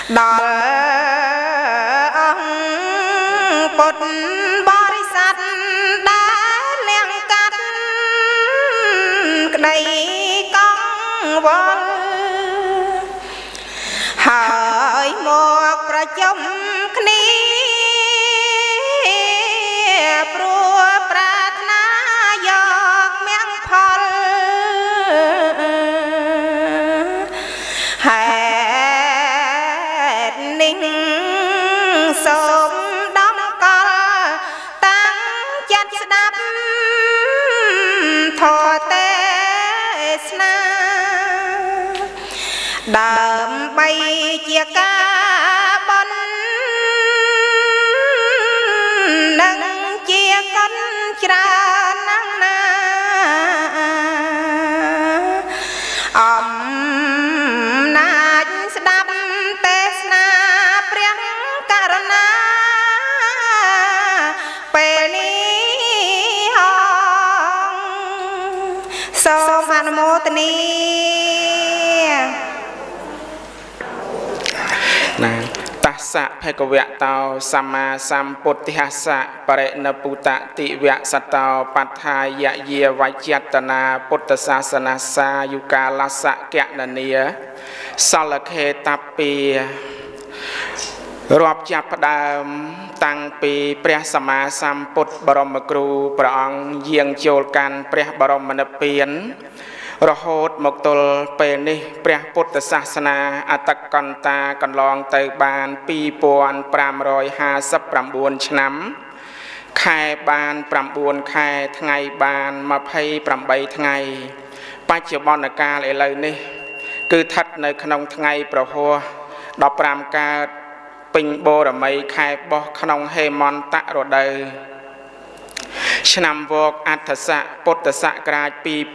ដល់អង្គពុទ្ធបរិស័ទដែលលៀងកាត់ក្តីកង្វល់ហើយមកប្រជុំគ្នាព្រោះប្រាថ្នាយកមៀងផលហេតុនេះសូមដំកល់តាំងចិត្តស្ដាប់ធម៌ទេសនាដើម្បីជាការបន់និងជាកុនច្រើនណាស់ណាអំណាចស្ដាប់ទេសនាព្រះករុណាពេលនេះសូមអនុមោទនាតាសៈភគវៈតោសម្មាសម្ពុទ្ធិសៈបរិណពុតតិវៈសតោបฏដ្ឋាយយាវចតនាពុទ្ធសាសនាសាយុកាលសៈកណនីសលខេតពីរាប់ចាប់ផ្ដើមតាំងពីព្រះសម្មាសម្ពុទ្ធបរមគ្រូព្រះអង្គយាងចូលកាន់ព្រះបរមនិព្វានរហូតមកទល់ពេលនេះព្រះពុទ្ធសាសនាអត្តកន្តាកន្លងទៅបាន2559ឆ្នាំខែបាន9ខែថ្ងៃបាន28ថ្ងៃបច្ចុប្បន្នកាលឥឡូវនេះគឺស្ថិតនៅក្នុងថ្ងៃប្រហោះ15កើតពេញបូរមីខែបោះក្នុងហេមន្តរដូវឆ្នាំវកអដ្ឋស័កពុទ្ធសករាជ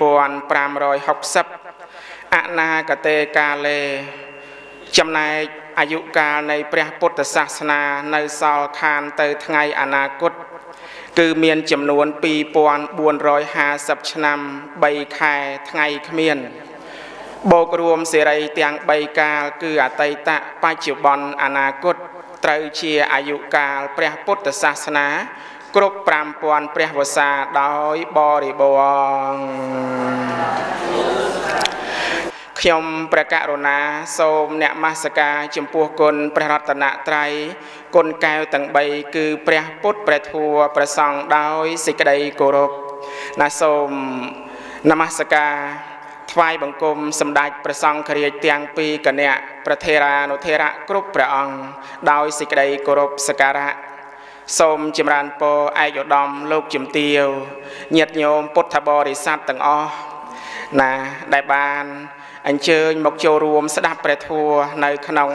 2560អនាគតេកាលេចំណែកអាយុកាលនៃព្រះពុទ្ធសាសនានៅសល់ខានទៅថ្ងៃអនាគតគឺមានចំនួន2450ឆ្នាំ3ខែថ្ងៃគ្មានបូករួមសេរីទាំង3កាលគឺអតីតបច្ចុប្បន្នអនាគតត្រូវជាអាយុកាលព្រះពុទ្ធសាសនាគ្រប់5000ព្រះវស្សាដោយបរិបូរណ៍ខ្ញុំព្រះករុណាសូមនមស្ការចំពោះគុណព្រះរតនត្រ័យគុណកែវទាំង3គឺព្រះពុទ្ធព្រះធម៌ព្រះសង្ឃដោយសេចក្តីគោរពណាសូមនមស្ការថ្វាយបង្គំសម្ដេចព្រះសង្ឃរាជទាំងពីរគណៈព្រះថេរានុថេរៈគ្រប់ព្រះអង្គដោយសេចក្តីគោរពសក្ការៈសូមចម្រើនពរឯកឧត្តមលោកជំទាវញាតិញោមពុទ្ធបរិស័ទទាំងអស់ណាដែលបានអញ្ជើញមកចូលរួមស្ដាប់ព្រះធម៌នៅក្នុង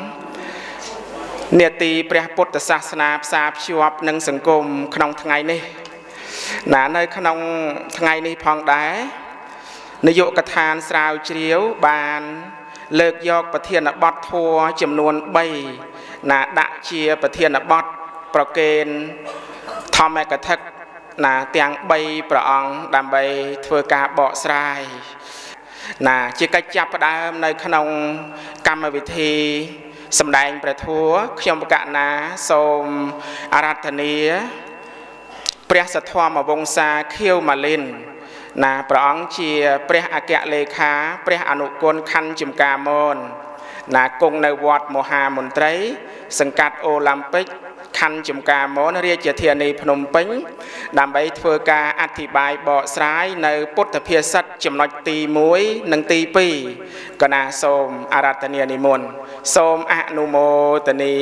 នេតិព្រះពុទ្ធសាសនាផ្សារភ្ជាប់នឹងសង្គមក្នុងថ្ងៃនេះណានៅក្នុងថ្ងៃនេះផងដែរនាយកដ្ឋានស្រាវជ្រាវបានលើកយកប្រធានបទធម៌ចំនួន3ណាដាក់ជាប្រធានបទប្រកេនធម្មកថាណាទាំង3ព្រះអង្គដើម្បីធ្វើការបកស្រាយណាជាកិច្ចចាប់ផ្ដើមនៅក្នុងកម្មវិធីសម្ដែងព្រះធម៌ខ្ញុំបកណាសូមអារាធនាព្រះសទ្ធម្មវង្សាខៀវម៉ាលីនណាព្រះអង្គជាព្រះអគ្គលេខាព្រះអនុគុណខណ្ឌចំការមនណាគង់នៅវត្តមហាមន្ត្រីសង្កាត់អូឡាំពិកខណ្ឌចំការមនរាជធានីភ្នំពេញដើម្បីធ្វើការអធិប្បាយបកស្រាយនៅពុទ្ធភាសិតចំណុចទី1និងទី2កណាសូមអារាធនានិមន្តសូមអនុមោទនា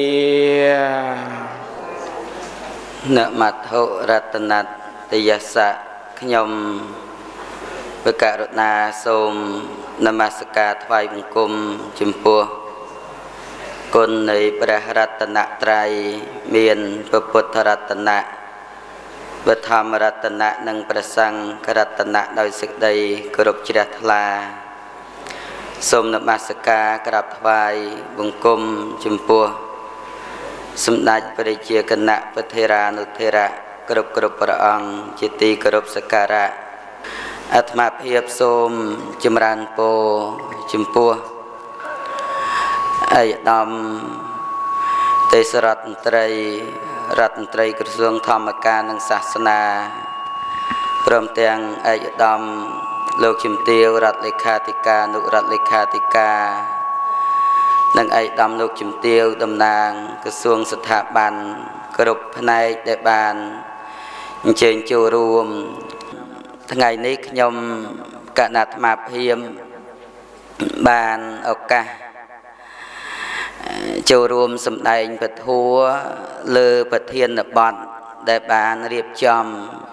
នមត្ថុរតនតយសៈខ្ញុំព្រះករុណាសូមនមស្ការថ្វាយបង្គំចំពោះគុណនៃព្រះរតនត្រ័យមានព្រះពុទ្ធរតនៈព្រះធម្មរតនៈនិងព្រះសង្ឃរតនៈដោយសេចក្តីគោរពជ្រះថ្លាសូមនមស្ការក្រាបថ្វាយបង្គំចំពោះសម្ដេចព្រះជាគណៈព្រះថេរានុថេរៈគ្រប់ព្រះអង្គជាទីគោរពសក្ការៈអាត្មាភាពសូមចម្រើនពរចំពោះឯកឧត្តមទេសរដ្ឋមន្ត្រីក្រសួងធម្មការនិងសាសនាព្រមទាំងឯកឧត្តមលោកជំទាវរដ្ឋលេខាធិការអនុរដ្ឋលេខាធិការនិងឯកឧត្តមលោកជំទាវតំណាងក្រសួងស្ថាប័នគ្រប់ផ្នែកដែលបានអញ្ជើញចូលរួមថ្ងៃនេះខ្ញុំគណៈអាត្មាភាពបានឱកាសចូលរួមសម្ដែងពធលើប្រធានបទដែលបានរៀបចំ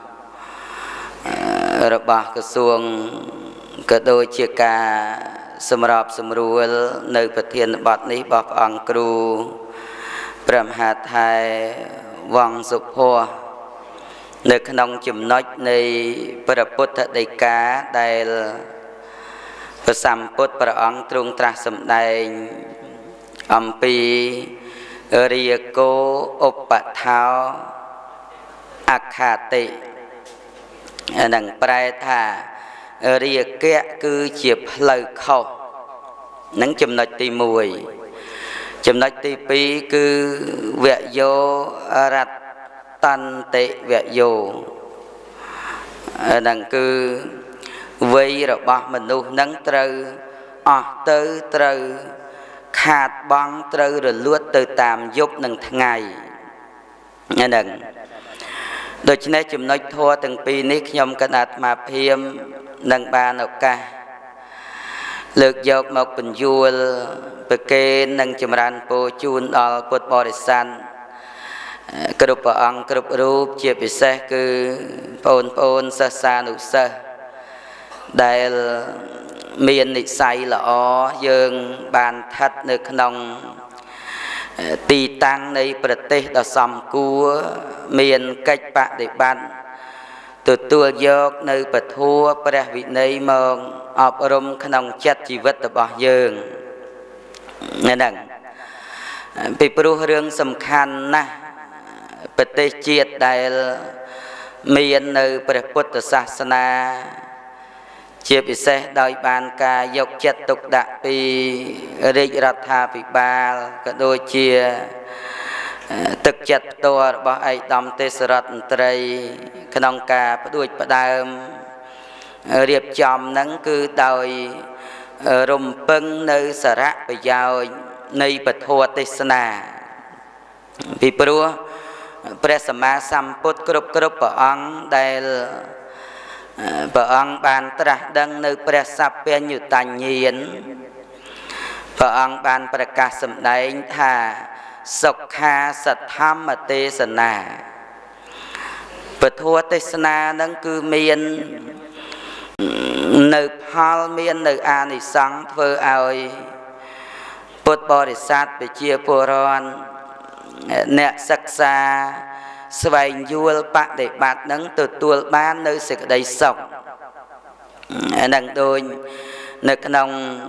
របស់ក្រសួងក៏ដូចជាការសម្របសម្រួលនៅប្រធានបទនេះរបស់ព្រះអង្គគ្រូព្រះមហាថេរវង្សសុភ័ក្រនៅក្នុងចំណុចនៃព្រះពុទ្ធដីកាដែលព្រះសម្ពុទ្ធព្រះអង្គទ្រង់ត្រាស់សម្ដែងអំពីរាគោឧបថោអខាតិនឹងប្រែថារាគៈគឺជាផ្លូវខុសនឹងចំណុចទី1ចំណុចទី2គឺវយោរតន្តិវយោនឹងគឺវ័យរបស់មនុស្សនឹងត្រូវអស់ទៅត្រូវខាតបង់ត្រូវរលួតទៅតាមយប់និងថ្ងៃហ្នឹងដូច្នេះចំណុចធម៌ទាំងពីរនេះខ្ញុំគណៈអាត្មាភាពនឹងបានឱកាសលើកយកមកបញ្យល់ប្រកេននិងចម្រើនពរជូនដល់ពុទ្ធបរិស័ទគ្រប់ព្រះអង្គគ្រប់រូបជាពិសេសគឺបងប្អូនសិស្សានុសិស្សដែលមាននិស្ស័យល្អយើងបានស្ថិតនៅក្នុងទីតាំងនៃប្រទេសដ៏សមគួរមានកិច្ចបដិបត្តិទទួលយកនៅពធព្រះវិន័យមកអប់រំក្នុងចិត្តជីវិតរបស់យើងហ្នឹងពីព្រោះរឿងសំខាន់ណាស់ប្រទេសជាតិដែលមាននៅព្រះពុទ្ធសាសនាជាពិសេសដោយបានការយកចិត្តទុកដាក់ពីរាជរដ្ឋាភិបាលក៏ដូចជាទឹកចិត្តផ្ទាល់របស់ឯកឧត្តមទេសរដ្ឋមន្ត្រីក្នុងការផ្ដួចផ្ដើមរៀបចំហ្នឹងគឺដោយរំពឹងនៅសារៈប្រយោជន៍នៃពធទេសនាពីព្រោះព្រះសម្មាសម្ពុទ្ធគ្រប់ព្រះអង្គដែលព្រះអង្គបានត្រាស់ដឹងនៅព្រះសព្វញ្ញុតញ្ញាណព្រះអង្គបានប្រកាសសម្ដែងថាសុខាសធម្មទេសនាពធទេសនានឹងគឺមាននៅផលមាននៅអានិសង្សធ្វើឲ្យពុទ្ធបរិស័ទប្រជាពលរដ្ឋអ្នកសិក្សាស្វែងយល់បដិបត្តិនឹងទទួលបាននៅសេចក្តីសុខនឹងដូចនៅក្នុង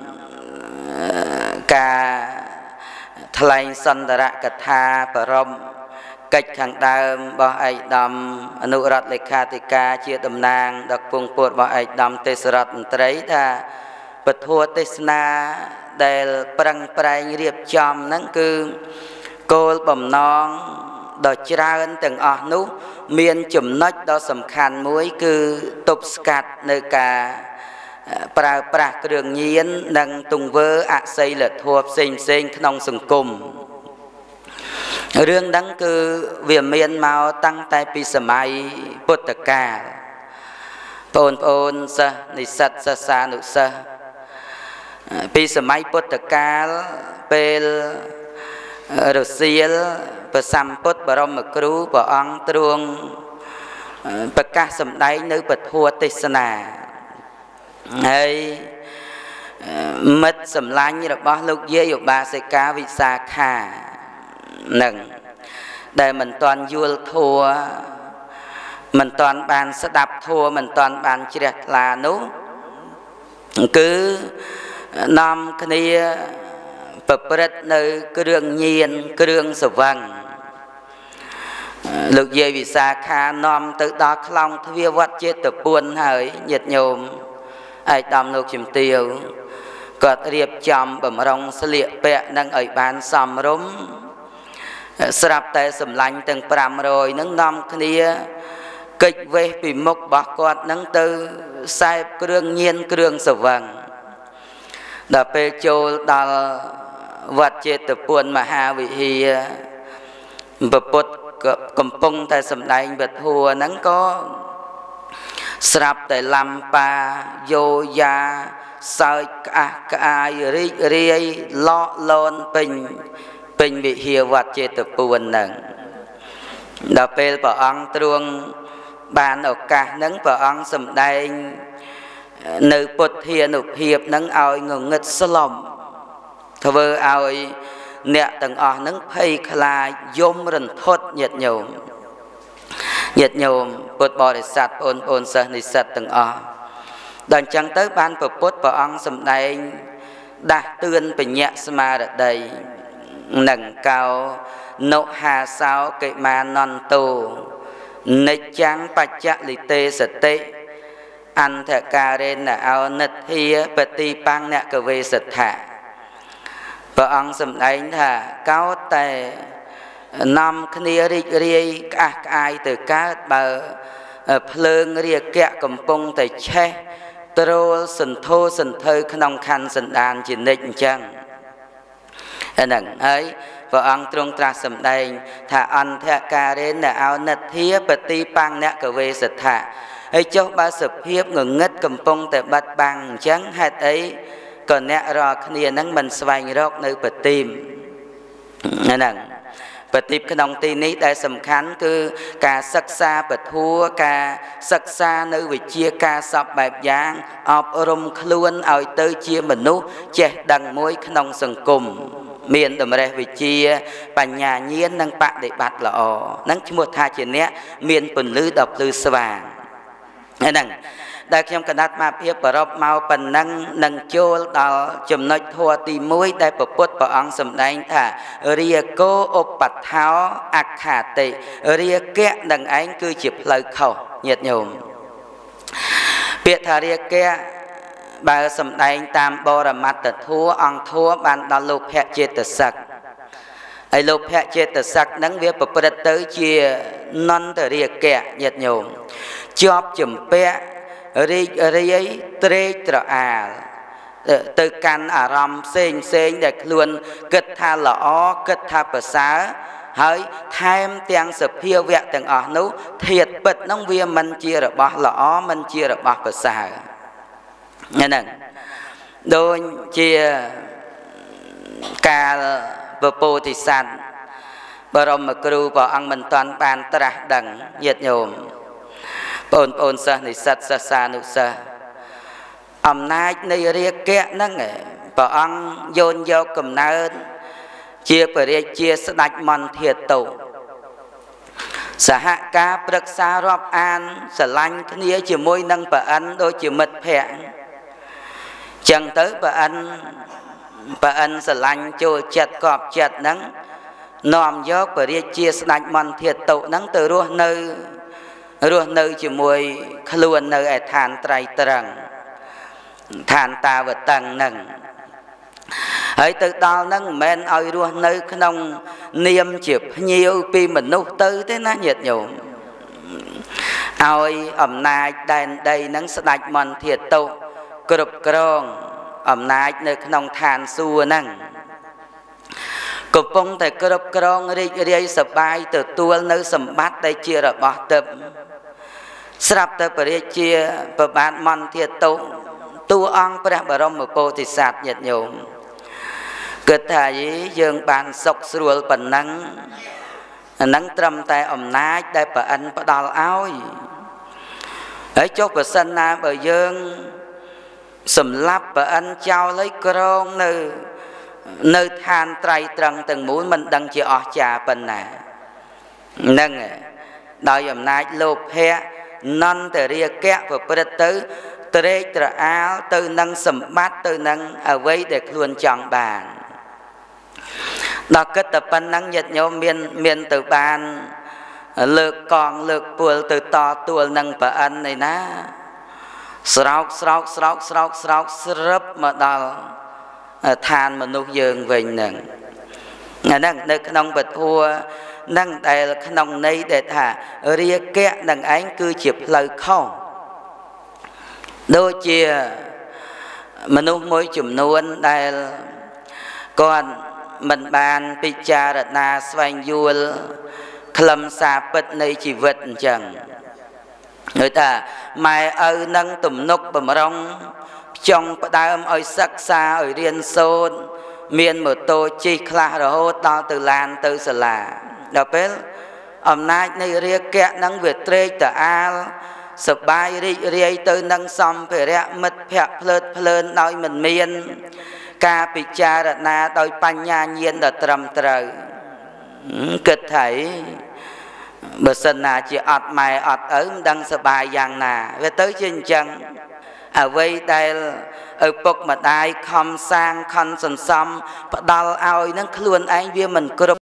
ការថ្លែងសន្តរកថាបរមកិច្ចខាងដើមរបស់ឯកឧត្តមអនុរដ្ឋលេខាធិការជាតំណាងដល់ពងពុទ្ធរបស់ឯកឧត្តមទេសរដ្ឋមន្ត្រីថាពធទេសនាដែលប្រឹងប្រែងរៀបចំហ្នឹងគឺគោលបំណងដ៏ច្រើនទាំងអស់នោះមានចំណុចដ៏សំខាន់មួយគឺទប់ស្កាត់នៅការប្រើប្រាស់គ្រឿងញៀននិងទង្វើអសីលធម៌ផ្សេងក្នុងសង្គមរឿងហ្នឹងគឺវាមានមកតាំងតែពីសម័យពុទ្ធកាលបងប្អូនសិស្សនិស្សិតសិស្សានុសិស្សពីសម័យពុទ្ធកាលពេលរសៀលព្រះសម្ពុទ្ធបរមគ្រូព្រះអង្គទ្រង់ប្រកាសសម្ដែងនៅពធទេសនាហើយមិត្តសម្លាញ់របស់លោកយាយឧបាសិកាវិសាខានឹងដែលមិនទាន់យល់ធัวមិនទាន់បានស្ដាប់ធัวមិនទាន់បានជ្រះថ្លានោះគឺនាំគ្នាប្រព្រឹត្តនៅគ្រឿងញៀនគ្រឿងស្រវឹងលោកយាយវិសាខានាំទៅដល់ខ្លោងទ្វារវត្តចេតពុនហើយញាតិញោមឯកឧត្តមលោកជំទាវគាត់រៀបចំបំរុងស្លៀកពាក់នឹងឲ្យបានសមរម្យស្រាប់តែសម្លាញ់ទាំង500នឹងនាំគ្នាកិច្ចវេះពីមុខរបស់គាត់នឹងទៅខ្សែបគ្រឿងញៀនគ្រឿងសវឹងដល់ពេលចូលដល់វត្តចេតពុនមហាវិហារពុទ្ធកំពុងតែសម្ដែងពធัวហ្នឹងក៏ស្រាប់តែលំបាយោយ៉ាសើចក្អាស់ក្អាយរីករាយលក់លន់ពេញវិហារវត្តចេតពុនហ្នឹងដល់ពេលព្រះអង្គទ្រង់បានឱកាសហ្នឹងព្រះអង្គសម្ដែងនៅពុទ្ធានុភាពហ្នឹងឲ្យងងឹតស្លុំធ្វើឲ្យអ្នកទាំងអស់ហ្នឹងភ័យខ្លាចយំរន្ធត់ញាតិញោមពុទ្ធបរិស័ទបងប្អូនសិស្សនិស្សិតទាំងអស់ដល់អញ្ចឹងទៅបានព្រះពុទ្ធព្រះអង្គសម្ដែងដាស់តឿនបញ្ញាស្មារតីនឹងកោនុហាសោកិមានន្តោនិច្ចាំងបច្ចលិតេសតិអន្តការេណអោនិទ្ធាបតិបង្នកវេសដ្ឋៈព្រះអង្គសម្ដែងថាកោតតែនាំគ្នារីករាយក្អាស់ក្អាយទៅកើតបើភ្លើងរាគៈកំពុងតែឆេះទ្រោលសន្ធោសន្ធើក្នុងខណ្ឌសន្តានជានិច្ចអញ្ចឹងហ្នឹងហើយព្រះអង្គទ្រង់ត្រាស់សម្ដែងថាអន្តការេណអោនិទ្ធាបតិបង្នកវេសដ្ឋៈហើយចុះបើសភាពងងឹតកំពុងតែបាត់បាំងអញ្ចឹងហេតុអីក៏អ្នករាល់គ្នានឹងមិនស្វែងរកនៅបទីមហ្នឹងបទីមក្នុងទីនេះដែលសំខាន់គឺការសិក្សាពធัวការសិក្សានៅវិជ្ជាការសពបែបយ៉ាងអប់រំខ្លួនឲ្យទៅជាមនុស្សចេះដឹងមួយក្នុងសង្គមមានតម្រេះវិជ្ជាបញ្ញាញាណនិងបដិបត្តិល្អហ្នឹងឈ្មោះថាជាអ្នកមានពន្លឺដល់ភ្លឺស្វាងហ្នឹងដែលខ្ញុំកណាត់មកភាពប្រពមកប៉ុណ្ណឹងនឹងចូលដល់ចំណុចធម៌ទី1ដែលព្រះពុទ្ធព្រះអង្គសម្ដែងថារាគោឧបថោអខាតិរាគៈនឹងឯងគឺជាផ្លូវខុសញាតិញោមពាក្យថារាគៈបើសម្ដែងតាមបរមត្តធម៌អង្គធម៌បានដល់លោភៈចេតសិកហើយលោភៈចេតសិកហ្នឹងវាប្រព្រឹត្តទៅជានន្តរាគៈញាតិញោមជាប់ជំពាក់រីករាយត្រេកត្រអាលទៅកាន់អារម្មណ៍ផ្សេងដែលខ្លួនគិតថាល្អគិតថាប្រសើរហើយថែមទាំងសភាវៈទាំងអស់នោះធាតុពិតនោះវាមិនជារបស់ល្អមិនជារបស់ប្រសើរហ្នឹងដូចជាកាលពពោធិសត្វបរមគ្រូព្រះអង្គមិនតាន់បានត្រាស់ដឹងញាតិញោមបងប្អូនសិស្សនិស្សិតសិស្សានុសិស្សអំណាចនៃរាគៈហ្នឹងព្រះអង្គយោនយកកំណើតជាបរិយាជាស្ដេចមន្ធាតុសហការប្រឹក្សារាប់អានស្រឡាញ់គ្នាជាមួយនឹងព្រះអិនដូចជាមិត្តភក្តិចឹងទៅព្រះអិនស្រឡាញ់ចូលចិត្តកប់ចិត្តហ្នឹងនាំយកបរិយាជាស្ដេចមន្ធាតុហ្នឹងទៅរស់នៅជាមួយខ្លួននៅឯឋានត្រៃត្រង់ឋានតាវតឹងហ្នឹងហើយទៅដល់ហ្នឹងមិនមែនឲ្យរស់នៅក្នុងនាមជាភ្ញៀវពីមនុស្សទៅទេណាញាតិញោមឲ្យអំណាចដែនដីហ្នឹងស្ដេចមន្ធាតុគ្រប់គ្រងអំណាចនៅក្នុងឋានសួគ៌ហ្នឹងកំពុងតែគ្រប់គ្រងរីករាយសប្បាយទទួលនៅសម្បត្តិដែលជារបស់ទិព្វស្រាប់តែបរិយាជាប្របាទមន្ធាតុតួអង្គព្រះបរមពោធិសត្វញាតិញោមគិតថាយើងបានសុខស្រួលប៉ុណ្ណឹងអាហ្នឹងត្រឹមតែអំណាចដែលព្រះអិនផ្ដល់ឲ្យហើយចុះប្រសិនណាបើយើងសម្លាប់ព្រះអិនចោលហើយក្រងនៅឋានត្រៃត្រង់ទាំងមូលមិនដឹងជាអស្ចារ្យប៉ុណ្ណាហ្នឹងដោយអំណាចលោភៈនន្តរាគៈប្រព្រឹត្តទៅត្រេកត្រអាលទៅនឹងសម្បត្តិទៅនឹងអ្វីដែលខ្លួនចង់បានដល់គិតតែប៉ុណ្ណឹងញាតិញោមមានទៅបានលើកកងលើកពលទៅតទួលនឹងព្រះអិនឯណាស្រោកស្រឹបមកដល់ឋានមនុស្សយើងវិញហ្នឹងហ្នឹងនៅក្នុងពធัวហ្នឹងដែលក្នុងន័យដែលថារាគៈនឹងឯងគឺជាផ្លូវខុសដូចជាមនុស្សមួយចំនួនដែលគាត់មិនបានពិចារណាស្វែងយល់ខ្លឹមសារពិតនៃជីវិតអញ្ចឹងឃើញថាម៉ែឪនឹងទំនុកបំរុងចង់ផ្ដើមឲ្យសិក្សាឲ្យរៀនសូត្រមានម៉ូតូជិះខ្លះរហូតដល់ទៅឡានទៅសាលាដល់ពេលអំណាចនៃរាគៈនឹងវាត្រេកតអាលសបាយរីករាយទៅនឹងសម្ភារៈមិត្តភ័ក្តិភ្លើតភ្លើនដោយមិនមានការពិចារណាដោយបញ្ញាញាណដ៏ត្រឹមត្រូវគិតថាបើសិនណាជាអត់ម៉ែអត់ឪមិនដឹងសបាយយ៉ាងណាវាទៅជាអញ្ចឹងអ្វីដែលឪពុកម្ដាយខំសាងខំសន្សំផ្ដល់ឲ្យនឹងខ្លួនឯងវាមិនគ្រប់